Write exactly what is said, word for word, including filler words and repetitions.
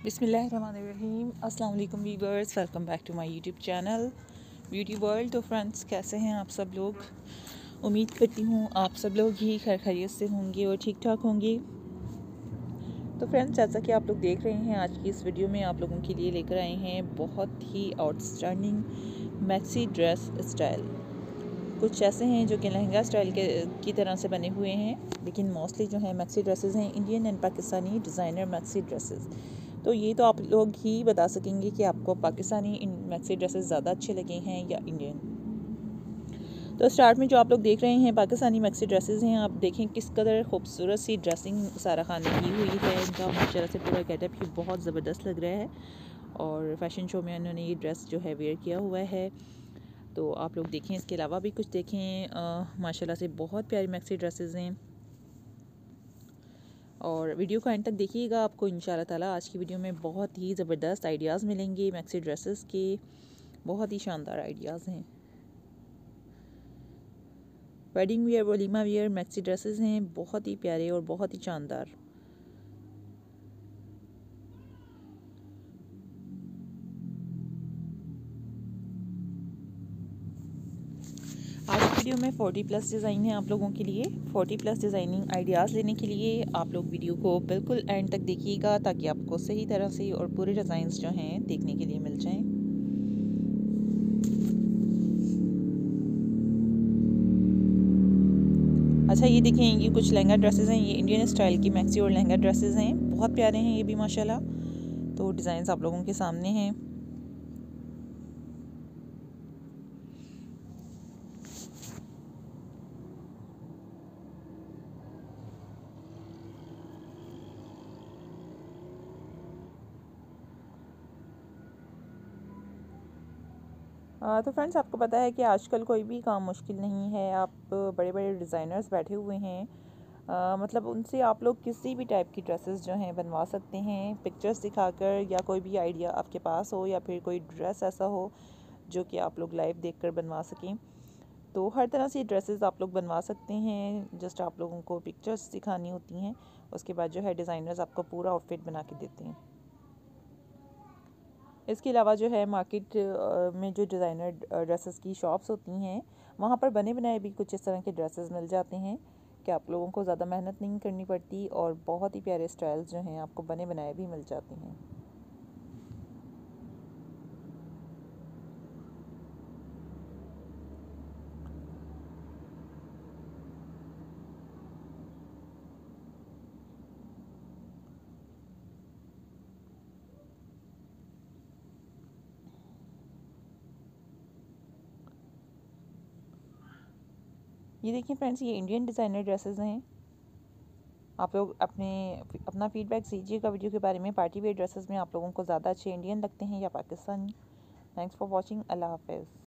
बिस्मिल्लाहिर्रहमानिर्रहीम। अस्सलाम वालेकुम viewers, welcome back to my YouTube channel Beauty World. तो फ्रेंड्स, कैसे हैं आप सब लोग? उम्मीद करती हूँ आप सब लोग ही खैर खैरियत से होंगे और ठीक ठाक होंगे। तो फ्रेंड्स, जैसा कि आप लोग देख रहे हैं, आज की इस वीडियो में आप लोगों के लिए लेकर आए हैं बहुत ही आउटस्टैंडिंग मैक्सी ड्रेस स्टाइल। कुछ ऐसे हैं जो कि लहंगा स्टाइल के की तरह से बने हुए हैं, लेकिन मोस्टली जो है मैक्सी ड्रेसेस हैं Indian and Pakistani designer maxi dresses. तो ये तो आप लोग ही बता सकेंगे कि आपको पाकिस्तानी इन मैक्सी ड्रेसेस ज़्यादा अच्छे लगे हैं या इंडियन। तो स्टार्ट में जो आप लोग देख रहे हैं पाकिस्तानी मैक्सी ड्रेसेस हैं। आप देखें किस कदर खूबसूरत सी ड्रेसिंग सारा खान ने की हुई है। इनका माशाल्लाह से पूरा गेटअप ही बहुत ज़बरदस्त लग रहा है और फैशन शो में उन्होंने ये ड्रेस जो है वेयर किया हुआ है। तो आप लोग देखें, इसके अलावा भी कुछ देखें। माशाल्लाह से बहुत प्यारी मैक्सी ड्रेसेस हैं और वीडियो को एंड तक देखिएगा। आपको इंशाल्लाह ताला आज की वीडियो में बहुत ही ज़बरदस्त आइडियाज़ मिलेंगे मैक्सी ड्रेसेस के। बहुत ही शानदार आइडियाज़ हैं। वेडिंग वियर, वलीमा वियर मैक्सी ड्रेसेस हैं, बहुत ही प्यारे और बहुत ही शानदार। आज की वीडियो में चालीस प्लस डिज़ाइन है आप लोगों के लिए। चालीस प्लस डिज़ाइनिंग आइडियाज़ लेने के लिए आप लोग वीडियो को बिल्कुल एंड तक देखिएगा, ताकि आपको सही तरह से और पूरे डिज़ाइंस जो हैं देखने के लिए मिल जाएं। अच्छा, ये देखें, ये कुछ लहंगा ड्रेसेस हैं। ये इंडियन स्टाइल की मैक्सी और लहंगा ड्रेसेस हैं, बहुत प्यारे हैं ये भी माशाल्लाह। तो डिज़ाइंस आप लोगों के सामने हैं। तो फ्रेंड्स, आपको पता है कि आजकल कोई भी काम मुश्किल नहीं है। आप बड़े बड़े डिज़ाइनर्स बैठे हुए हैं, आ, मतलब उनसे आप लोग किसी भी टाइप की ड्रेसेस जो हैं बनवा सकते हैं, पिक्चर्स दिखाकर, या कोई भी आइडिया आपके पास हो या फिर कोई ड्रेस ऐसा हो जो कि आप लोग लाइव देखकर बनवा सकें। तो हर तरह से ड्रेसेस आप लोग बनवा सकते हैं। जस्ट आप लोगों को पिक्चर्स दिखानी होती हैं, उसके बाद जो है डिज़ाइनर्स आपको पूरा आउटफिट बना के देते हैं। इसके अलावा जो है मार्केट में जो डिज़ाइनर ड्रेसेस की शॉप्स होती हैं, वहाँ पर बने बनाए भी कुछ इस तरह के ड्रेसेस मिल जाते हैं कि आप लोगों को ज़्यादा मेहनत नहीं करनी पड़ती और बहुत ही प्यारे स्टाइल्स जो हैं आपको बने बनाए भी मिल जाते हैं। ये देखिए फ्रेंड्स, ये इंडियन डिज़ाइनर ड्रेसेस हैं। आप लोग अपने अपना फीडबैक दीजिएगा वीडियो के बारे में। पार्टी वेयर ड्रेसेस में आप लोगों को ज़्यादा अच्छे इंडियन लगते हैं या पाकिस्तानी? Thanks for watching. अल्लाह हाफ़िज़।